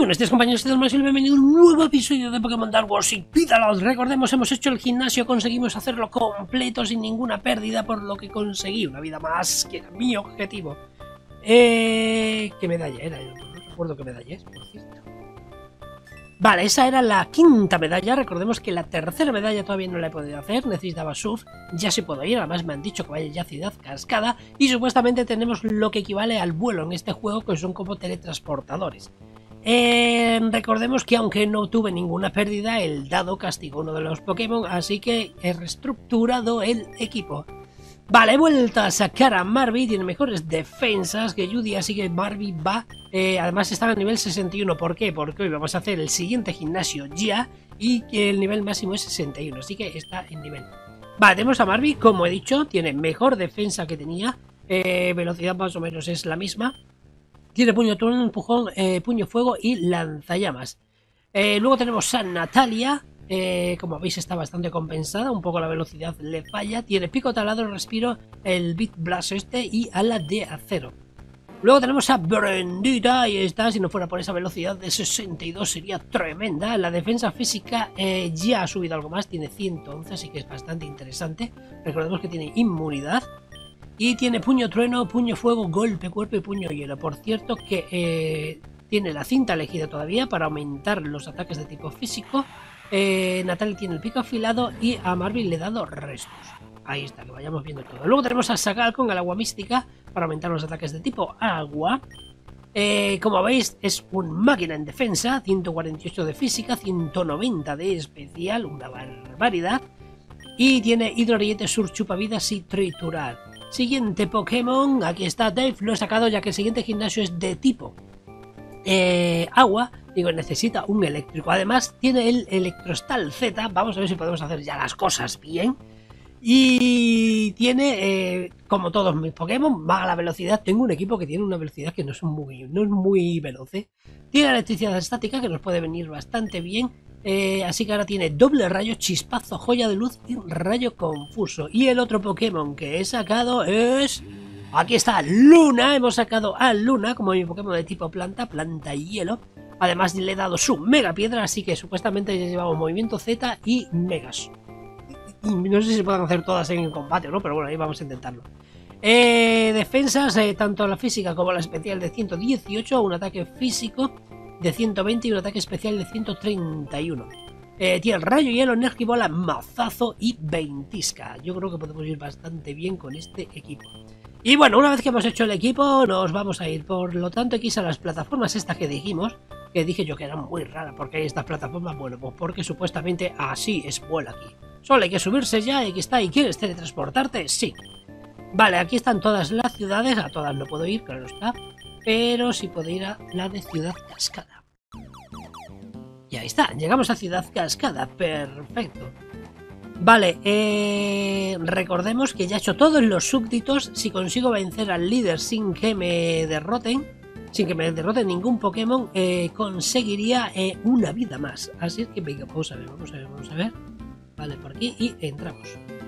buenos días, compañeros y demás, y bienvenido a un nuevo episodio de Pokémon Dark Wars y Pídalos. Recordemos, hemos hecho el gimnasio, conseguimos hacerlo completo sin ninguna pérdida, por lo que conseguí una vida más, que era mi objetivo. ¿Qué medalla era? No recuerdo qué medalla es, por cierto. Vale, esa era la quinta medalla. Recordemos que la tercera medalla todavía no la he podido hacer, necesitaba surf, ya se puedo ir, además me han dicho que vaya ya a Ciudad Cascada y supuestamente tenemos lo que equivale al vuelo en este juego, que son como teletransportadores. Recordemos que aunque no tuve ninguna pérdida, el dado castigó uno de los Pokémon, así que he reestructurado el equipo. Vale, he vuelto a sacar a Marby, tiene mejores defensas que Judy, así que Marby va. Además está a nivel 61, ¿por qué? Porque hoy vamos a hacer el siguiente gimnasio ya y que el nivel máximo es 61, así que está en nivel. Vale, tenemos a Marby, como he dicho, tiene mejor defensa que tenía, velocidad más o menos es la misma. Tiene puño trueno, empujón, puño fuego y lanzallamas. Luego tenemos a Natalia. Como veis está bastante compensada, un poco la velocidad le falla. Tiene pico talado, respiro, el Beat Blast y ala de acero. Luego tenemos a Brendita, ahí está, si no fuera por esa velocidad de 62 sería tremenda. La defensa física ya ha subido algo más, tiene 111, así que es bastante interesante. Recordemos que tiene inmunidad. Y tiene puño trueno, puño fuego, golpe, cuerpo y puño hielo. Por cierto que tiene la cinta elegida todavía para aumentar los ataques de tipo físico. Natalie tiene el pico afilado y a Marvin le he dado restos. Ahí está, que vayamos viendo todo. Luego tenemos a Sagal con el agua mística para aumentar los ataques de tipo agua. Como veis es un máquina en defensa, 148 de física, 190 de especial, una barbaridad. Y tiene hidroriete, surchupavidas y triturar. Siguiente Pokémon, aquí está Dave, lo he sacado ya que el siguiente gimnasio es de tipo agua, digo, necesita un eléctrico. Además tiene el Electrostal Z, vamos a ver si podemos hacer ya las cosas bien. Y tiene, como todos mis Pokémon, mala velocidad. Tengo un equipo que tiene una velocidad que no es muy veloz. Tiene electricidad estática que nos puede venir bastante bien. Así que ahora tiene doble rayo, chispazo, joya de luz y rayo confuso. Y el otro Pokémon que he sacado es... Aquí está Luna, hemos sacado a Luna como mi Pokémon de tipo planta, planta y hielo. Además le he dado su mega piedra, así que supuestamente ya llevamos movimiento Z y megas. No sé si se pueden hacer todas en combate, ¿no? Pero bueno, ahí vamos a intentarlo. Defensas, tanto la física como la especial de 118, un ataque físico de 120 y un ataque especial de 131. Tiene el rayo, hielo, energibola, mazazo y ventisca. Yo creo que podemos ir bastante bien con este equipo. Y bueno, una vez que hemos hecho el equipo, nos vamos a ir. Por lo tanto, aquí son las plataformas estas que dijimos, que dije yo que eran muy raras. ¿Por qué hay estas plataformas? Bueno, pues porque supuestamente así es vuelo aquí. Solo hay que subirse ya, y aquí está. ¿Y quieres teletransportarte? Sí. Vale, aquí están todas las ciudades. A todas no puedo ir, claro está. Pero sí puedo ir a la de Ciudad Cascada. Y ahí está, llegamos a Ciudad Cascada. Perfecto. Vale, recordemos que ya he hecho todos los súbditos. Si consigo vencer al líder sin que me derroten, ningún Pokémon, conseguiría una vida más. Así que venga, vamos a ver. Vale, por aquí y entramos.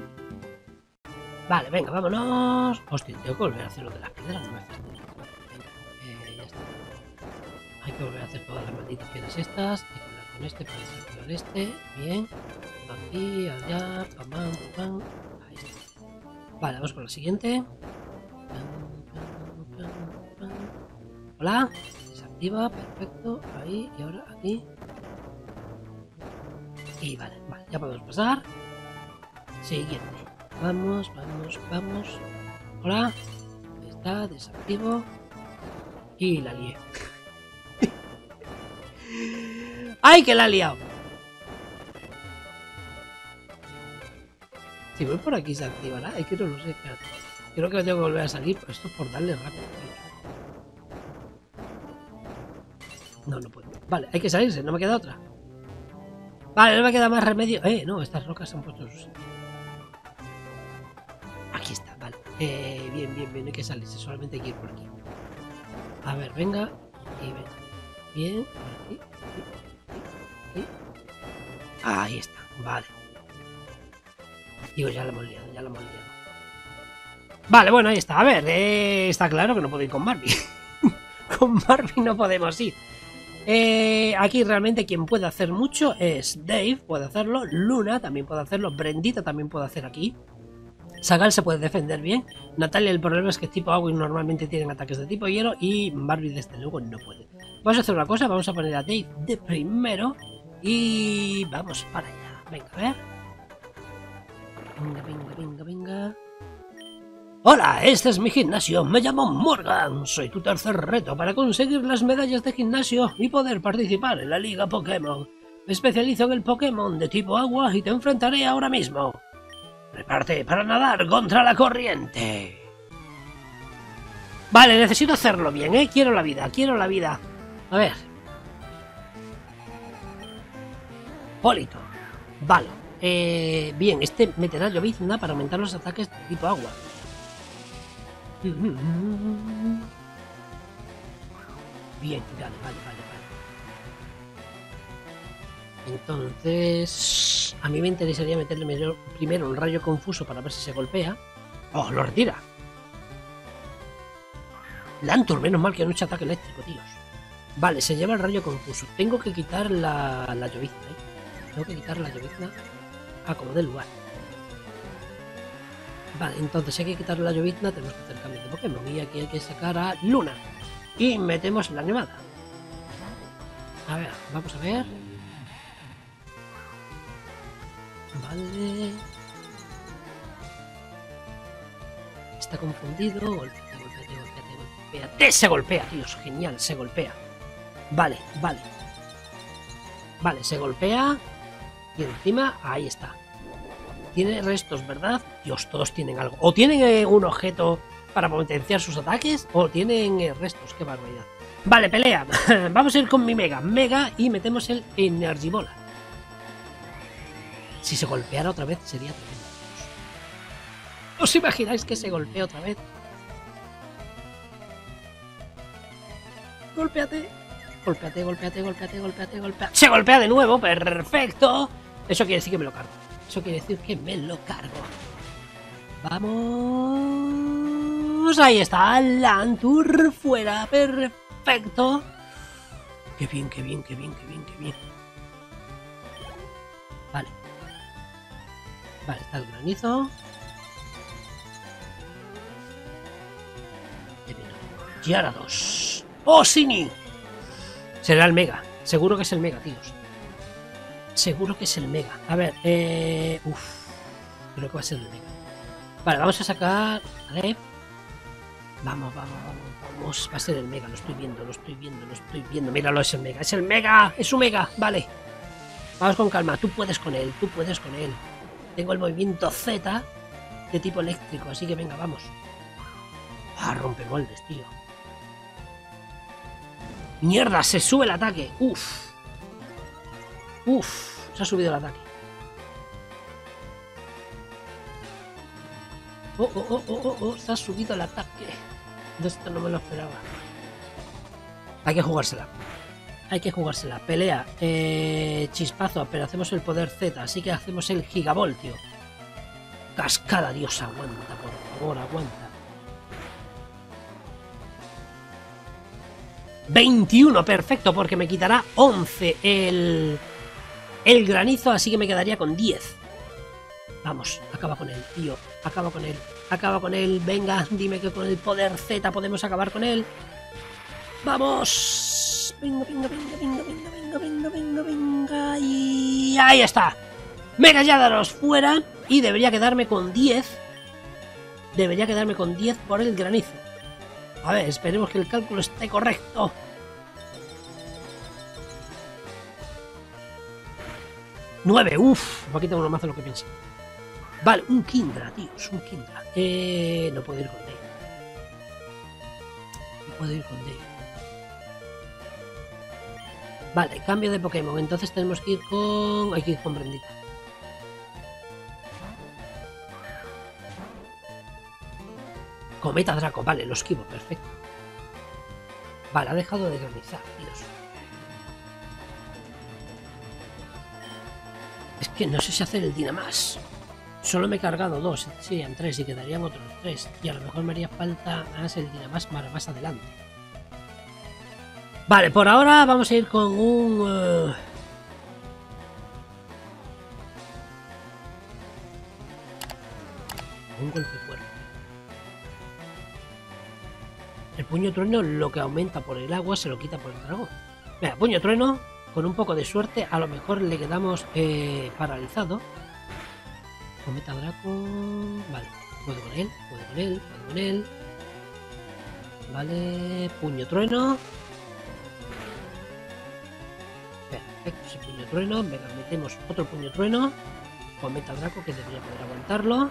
Vale, venga, vámonos. Hostia, tengo que volver a hacer lo de las piedras. No me haces mucho. Venga, ya está. Hay que volver a hacer todas las malditas piedras estas. Hay que hablar con este para desactivar este. Bien. Aquí, allá, pam, pam, pam. Ahí está. Vale, vamos con la siguiente. Hola. Desactiva, perfecto. Ahí, y ahora aquí. Y vale, ya podemos pasar. Siguiente. Vamos. Hola. Ahí está, desactivo. Y la lié. ¡Ay, que la he liado! Si voy por aquí se activará, es que no lo sé, espérate. Creo que tengo que volver a salir, pero esto es por darle rápido, tío. No puedo. Vale, hay que salirse, no me queda otra. Vale, no me queda más remedio. No, estas rocas se han puesto en su sitio. Aquí está, vale. Bien, hay que salirse, solamente hay que ir por aquí. A ver, venga. Y venga. Bien, por aquí. Ahí está, vale. Digo, ya lo hemos liado. Vale, bueno, ahí está. A ver, está claro que no puedo ir con Marby. Con Marby no podemos ir. Aquí realmente quien puede hacer mucho es Dave, puede hacerlo, Luna también puede hacerlo, Brendita también puede hacer aquí. Sagal se puede defender bien. Natalia, el problema es que es tipo agua y normalmente tienen ataques de tipo hielo. Y Barbie desde luego no puede. Vamos a hacer una cosa, vamos a poner a Dave de primero. Y vamos para allá. Venga, a ver. Venga. Hola, este es mi gimnasio, me llamo Morgan, soy tu tercer reto para conseguir las medallas de gimnasio y poder participar en la liga Pokémon. Me especializo en el Pokémon de tipo agua y te enfrentaré ahora mismo. Prepárate para nadar contra la corriente. Vale, necesito hacerlo bien, quiero la vida. A ver. Polito. Vale. Bien, este meterá llovizna para aumentar los ataques de tipo agua. Bien, vale. Entonces, a mí me interesaría meterle primero un rayo confuso para ver si se golpea. ¡Oh, lo retira! Lantur, menos mal que no echa ataque eléctrico, tíos. Vale, se lleva el rayo confuso. Tengo que quitar la llovizna, Tengo que quitar la llovizna a como del lugar. Vale, entonces si hay que quitar la llovizna tenemos que hacer cambios de Pokémon. Y aquí hay que sacar a Luna. Y metemos la nevada. A ver, vamos a ver. Vale. Está confundido. Golpéate. Se golpea, tíos. Genial, se golpea. Vale. Vale, se golpea. Y encima, ahí está. Tiene restos, ¿verdad? Dios, todos tienen algo. O tienen un objeto para potenciar sus ataques, o tienen restos. Qué barbaridad. Vale, pelea. Vamos a ir con mi Mega y metemos el Energibola. Si se golpeara otra vez sería tremendo. ¿Os imagináis que se golpea otra vez? Golpéate. ¡Se golpea de nuevo! ¡Perfecto! Eso quiere decir que me lo cargo. Vamos. Ahí está. Lantur fuera. Perfecto. Qué bien. Vale, está el granizo. Gyarados. ¡Oh, Sini! Será el Mega. Seguro que es el Mega, tíos. A ver, creo que va a ser el Mega. Vale, vamos a sacar... Vale. Vamos. Va a ser el Mega, lo estoy viendo. Míralo, es el Mega. Es su Mega. Vale. Vamos con calma. Tú puedes con él. Tengo el movimiento Z de tipo eléctrico, así que venga, vamos. Rompemoldes, tío. ¡Mierda! Se sube el ataque. Uf, se ha subido el ataque. Se ha subido el ataque. De esto no me lo esperaba. Hay que jugársela. Pelea. Chispazo, pero hacemos el poder Z, así que hacemos el Gigavoltio. Cascada, Dios, aguanta, por favor, aguanta. 21, perfecto, porque me quitará 11 el granizo, así que me quedaría con 10. Vamos, acaba con él, tío. Acaba con él. Venga, dime que con el poder Z podemos acabar con él. ¡Vamos! Venga. Y ahí está. Mega Gyarados fuera. Y debería quedarme con 10. Por el granizo. A ver, esperemos que el cálculo esté correcto. ¡9! ¡Uf! Me ha quitado uno más de lo que pensé. Vale, un Kindra, tíos. No puedo ir con Dave. Vale, cambio de Pokémon. Entonces tenemos que ir con... Hay que ir con Brendita. Cometa Draco, vale, lo esquivo, perfecto. Vale, ha dejado de granizar, Dios. Es que no sé si hacer el Dynamax. Solo me he cargado 2, serían 3 y quedarían otros 3. Y a lo mejor me haría falta más el Dynamax más adelante. Vale, por ahora vamos a ir con un... un golpe fuerte. El puño trueno lo que aumenta por el agua se lo quita por el dragón. Venga, puño trueno, con un poco de suerte a lo mejor le quedamos paralizado. Cometa Draco... Vale, puedo con él, puedo con él, puedo con él. Vale, puño trueno. Perfecto, ese puño trueno. Venga, metemos otro puño trueno. Cometa Draco que debería poder aguantarlo.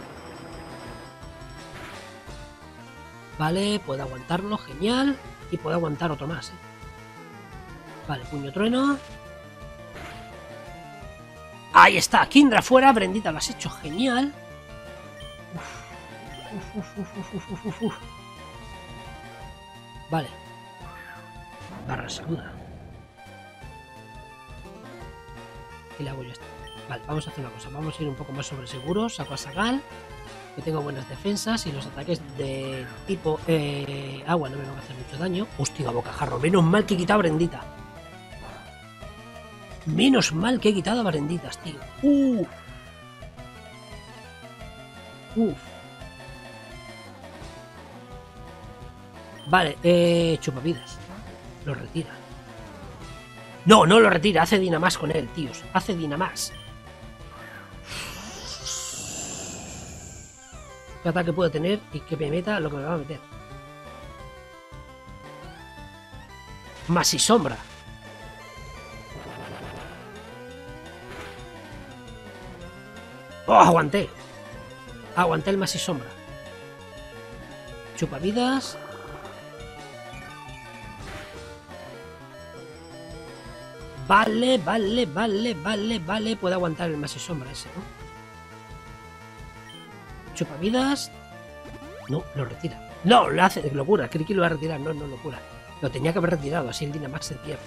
Vale, puede aguantarlo, genial. Y puede aguantar otro más, ¿eh? Vale, puño trueno. Ahí está, Kindra fuera. Brendita, lo has hecho genial. Uf. Vale. Barra segura. ¿Qué le hago yo a esto? Vale, vamos a hacer una cosa. Vamos a ir un poco más sobre seguro. Saco a Sagal, que tengo buenas defensas y los ataques de tipo agua no me van a hacer mucho daño. Hostia, bocajarro. Menos mal que he quitado Brendita. Menos mal que he quitado Brenditas, tío. Vale, chupavidas. Lo retira. No, no lo retira. Hace Dynamax con él, tíos. Hace Dynamax. ¿Qué ataque puedo tener y que me meta lo que me va a meter? Más y sombra. ¡Oh, aguanté! Aguanté el más y sombra. Chupavidas. Vale. Puede aguantar el más y sombra ese, ¿no? Chupavidas. No, lo retira. No, lo hace. Locura. Creí que lo va a retirar. No, locura. Lo tenía que haber retirado. Así el Dynamax se pierde.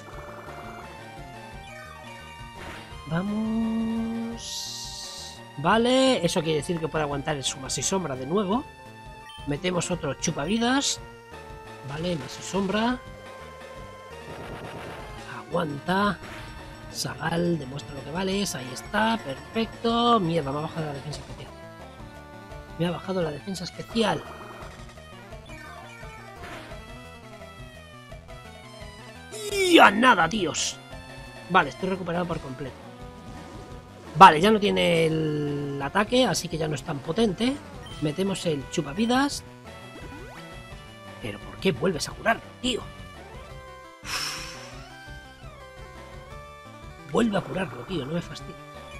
Vamos. Vale, eso quiere decir que puede aguantar el su más y sombra de nuevo. Metemos otro chupavidas. Vale, más y sombra. Aguanta. Sagal, demuestra lo que vales. Ahí está, perfecto. Mierda, me ha bajado la defensa especial. Me ha bajado la defensa especial. Y a nada, tíos. Vale, estoy recuperado por completo. Vale, ya no tiene el ataque, así que ya no es tan potente. Metemos el chupavidas. Pero ¿por qué vuelves a curarlo, tío? Vuelve a curarlo, tío, no me fastidies.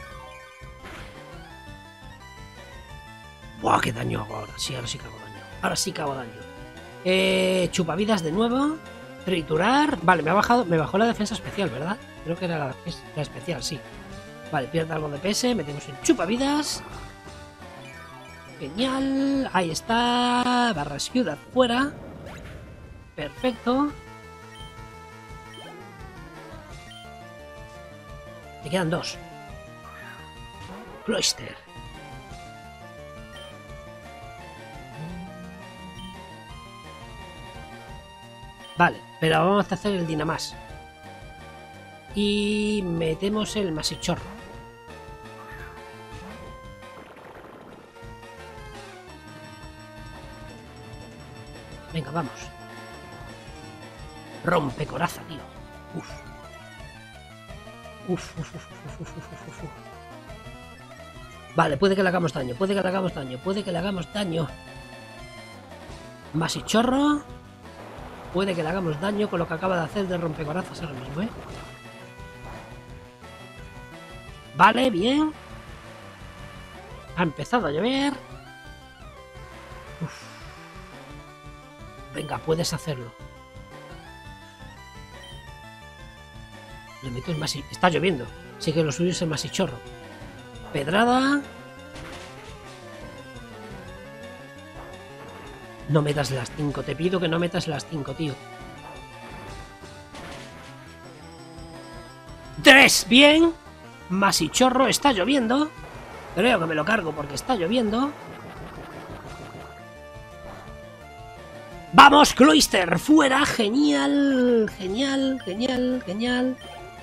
¡Buah, qué daño hago ahora! Sí, ahora sí que hago daño. Ahora sí que hago daño. Chupavidas de nuevo. Triturar. Vale, me bajó la defensa especial, ¿verdad? Creo que era la especial, sí. Vale, pierde algo de PS, metemos en chupavidas. Genial. Ahí está. Barra ciudad fuera. Perfecto. Me quedan dos. Cloyster. Vale, pero vamos a hacer el Dynamax. Y metemos el masichorro. Venga, vamos. Rompe coraza, tío. Uf. Vale, puede que le hagamos daño, puede que le hagamos daño. Masichorro. Puede que le hagamos daño con lo que acaba de hacer de rompecorazas ahora mismo, ¿eh? Vale, bien. Ha empezado a llover. Uf. Venga, puedes hacerlo. Le meto el masi... Está lloviendo. Así que lo suyo es el masichorro. Pedrada. No metas las 5. Te pido que no metas las 5, tío. 3. Bien. Masichorro. Está lloviendo. Creo que me lo cargo porque está lloviendo. ¡Vamos, Cloyster! ¡Fuera! ¡Genial! ¡Genial! ¡Genial! ¡Genial!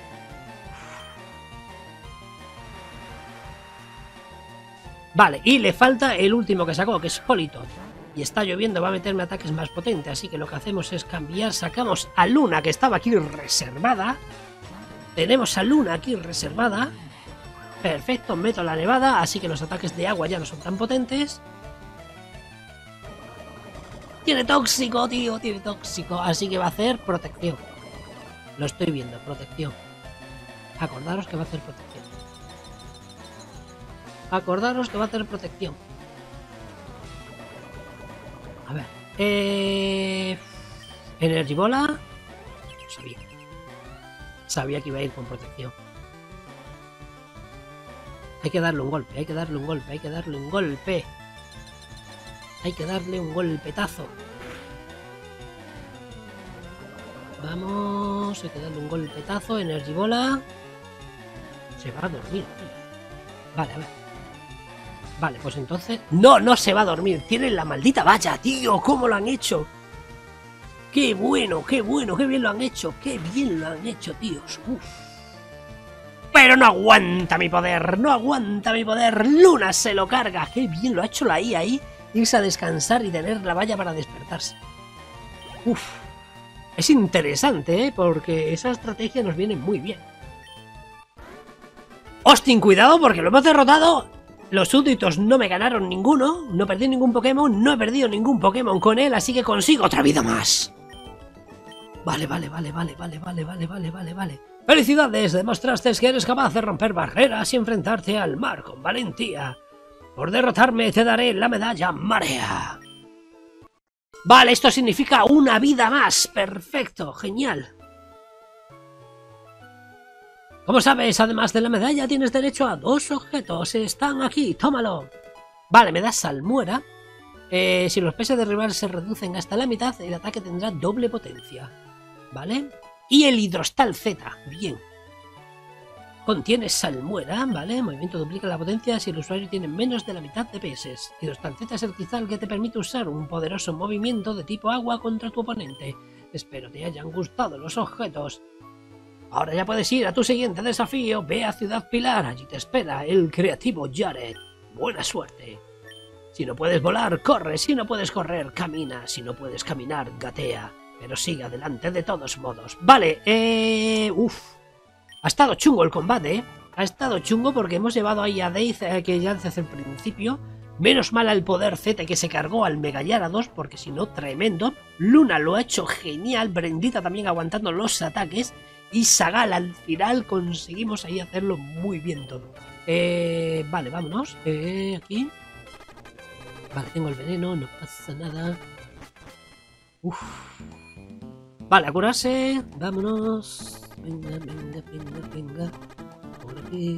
Vale, y le falta el último que sacó, que es Politoed. Y está lloviendo, va a meterme ataques más potentes, así que lo que hacemos es cambiar. Sacamos a Luna, que estaba aquí reservada. Tenemos a Luna aquí reservada. Perfecto, meto la nevada, así que los ataques de agua ya no son tan potentes. Tiene tóxico, tío, tiene tóxico, así que va a hacer protección. Lo estoy viendo, protección. Acordaros que va a hacer protección. Acordaros que va a hacer protección. A ver. Energy Bola. Lo sabía. Sabía que iba a ir con protección. Hay que darle un golpe, hay que darle un golpe, hay que darle un golpe. Hay que darle un golpetazo. Vamos, hay que darle un golpetazo. Energy Bola. Se va a dormir. Vale, a ver. Vale, pues entonces... ¡No, no se va a dormir! ¡Tienen la maldita valla, tío! ¿Cómo lo han hecho? ¡Qué bueno, qué bueno! ¡Qué bien lo han hecho! ¡Qué bien lo han hecho, tíos! ¡Uf! Pero no aguanta mi poder, no aguanta mi poder. Luna se lo carga. ¡Qué bien lo ha hecho la IA ahí! Irse a descansar y tener la valla para despertarse. ¡Uf! Es interesante, ¿eh? Porque esa estrategia nos viene muy bien. ¡Austin, cuidado! Porque lo hemos derrotado. Los súbditos no me ganaron ninguno. No perdí ningún Pokémon. No he perdido ningún Pokémon con él. Así que consigo otra vida más. Vale. ¡Felicidades! Demostraste que eres capaz de romper barreras y enfrentarte al mar con valentía. Por derrotarme te daré la medalla Marea. Vale, esto significa una vida más. Perfecto, genial. Como sabes, además de la medalla tienes derecho a 2 objetos. Están aquí, tómalo. Vale, me das salmuera. Si los peces de rival se reducen hasta la mitad, el ataque tendrá doble potencia. Vale. Y el Hidrostal Z. Bien. Contiene salmuera, ¿vale? Movimiento duplica la potencia si el usuario tiene menos de la mitad de PS. Hidrostal Z es el cristal que te permite usar un poderoso movimiento de tipo agua contra tu oponente. Espero te hayan gustado los objetos. Ahora ya puedes ir a tu siguiente desafío. Ve a Ciudad Pilar, allí te espera el creativo Jared. Buena suerte. Si no puedes volar, corre. Si no puedes correr, camina. Si no puedes caminar, gatea. Pero sigue adelante de todos modos. Vale, ha estado chungo el combate, ¿eh? Ha estado chungo porque hemos llevado ahí a Dave, que ya desde el principio. Menos mal al poder Z que se cargó al Mega Gyarados, porque si no, tremendo. Luna lo ha hecho genial. Brendita también aguantando los ataques. Y Sagal al final conseguimos ahí hacerlo muy bien todo. Vale, vámonos. Aquí. Vale, tengo el veneno, no pasa nada. Uf. Vale, a curarse. Vámonos. Venga. Por aquí.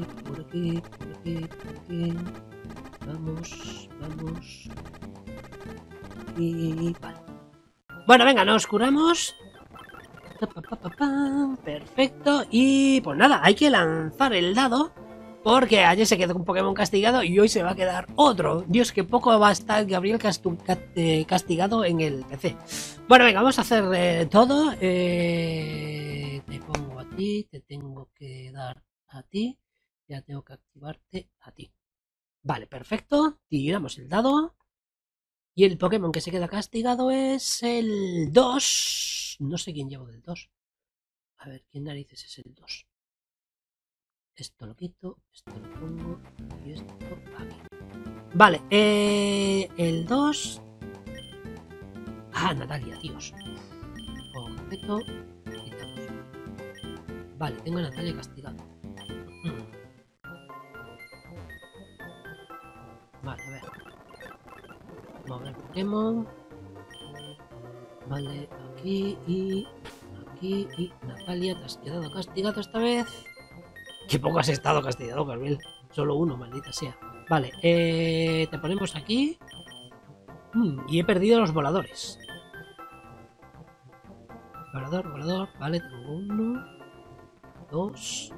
Vamos. Y vale. Bueno, venga, nos curamos. Perfecto. Y pues nada, hay que lanzar el dado. Porque ayer se quedó un Pokémon castigado y hoy se va a quedar otro. Dios, que poco va a estar Gabriel castigado en el PC. Bueno, venga, vamos a hacer todo. Te pongo a ti, te tengo que dar a ti. Ya tengo que activarte a ti. Vale, perfecto. Tiramos el dado. Y el Pokémon que se queda castigado es el 2. No sé quién llevo del 2. A ver, ¿quién narices es el 2? Esto lo quito, esto lo pongo y esto aquí. Vale, el 2. Ah, Natalia, tíos. Objeto, quitamos. Vale, tengo a Natalia castigado. Vale, a ver. Mover Pokémon. Vale, aquí y Natalia, te has quedado castigado esta vez. Qué poco has estado castigado, Gabriel. Solo uno, maldita sea. Vale, te ponemos aquí. Y he perdido los voladores. Volador. Vale, tengo 1, 2.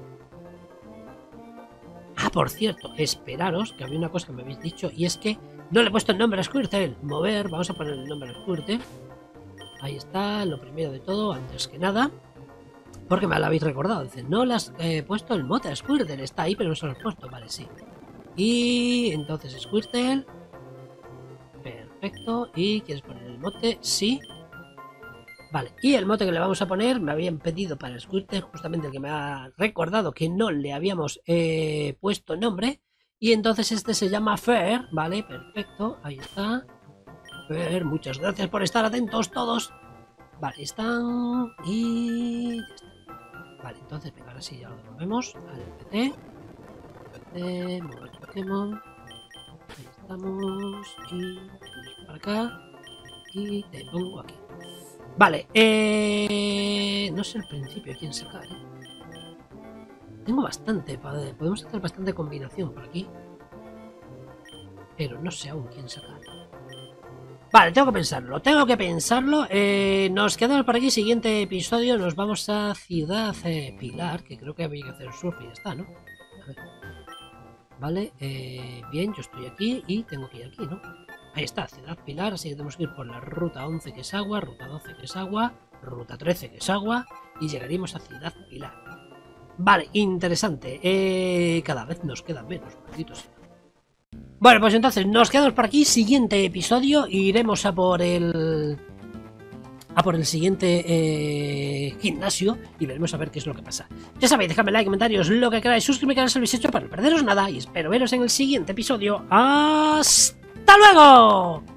Ah, por cierto, esperaros, que había una cosa que me habéis dicho, y es que No le he puesto el nombre a Squirtle. Mover, vamos a poner el nombre a Squirtle. Ahí está, lo primero de todo, antes que nada. Porque me lo habéis recordado. Dice, no le has puesto el mote a Squirtle. Está ahí, pero no se lo has puesto. Vale, sí. Y entonces Squirtle. Perfecto. ¿Y quieres poner el mote? Sí. Vale, y el mote que le vamos a poner, me habían pedido para Squirtle, justamente el que me ha recordado que no le habíamos puesto nombre. Y entonces este se llama Fer, vale, perfecto, ahí está. Fer, muchas gracias por estar atentos todos. Vale, están y ya está. Vale, entonces, venga, ahora sí, ya lo movemos al PC. Mover Pokémon. Ahí estamos. Y para acá. Y te pongo aquí. Vale, no sé al principio quién sacar, Tengo bastante, podemos hacer bastante combinación por aquí. Pero no sé aún quién sacar. Vale, tengo que pensarlo, nos quedamos por aquí, siguiente episodio, nos vamos a Ciudad Pilar, que creo que había que hacer surf y ya está, ¿no? A ver. Vale, bien, yo estoy aquí y tengo que ir aquí, ¿no? Ahí está, Ciudad Pilar, así que tenemos que ir por la ruta 11 que es agua, ruta 12 que es agua, ruta 13 que es agua y llegaremos a Ciudad Pilar. Vale, interesante, cada vez nos queda menos, malditos. Bueno, pues entonces nos quedamos por aquí, siguiente episodio, iremos a por el siguiente gimnasio y veremos a ver qué es lo que pasa. Ya sabéis, dejadme like, comentarios, lo que queráis, suscribirme al canal si lo habéis hecho para no perderos nada y espero veros en el siguiente episodio. ¡Hasta luego!